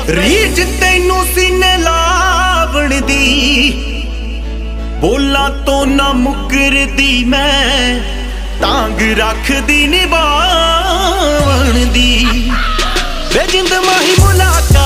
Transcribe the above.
ਰੀਝ ਤੈਨੂੰ ਸੀਨੇ ਲਾਵਣ ਦੀ, ਬੋਲਾਂ ਤੋਂ ਨਾ ਮੁਕਰਦੀ ਮੈਂ, ਤਾਂਗ ਰੱਖਦੀ ਨਿਭਾਵਣ ਦੀ। ਵੇ ਜਿੰਦ ਮਾਹੀ ਮੁਲਾਕਾਤ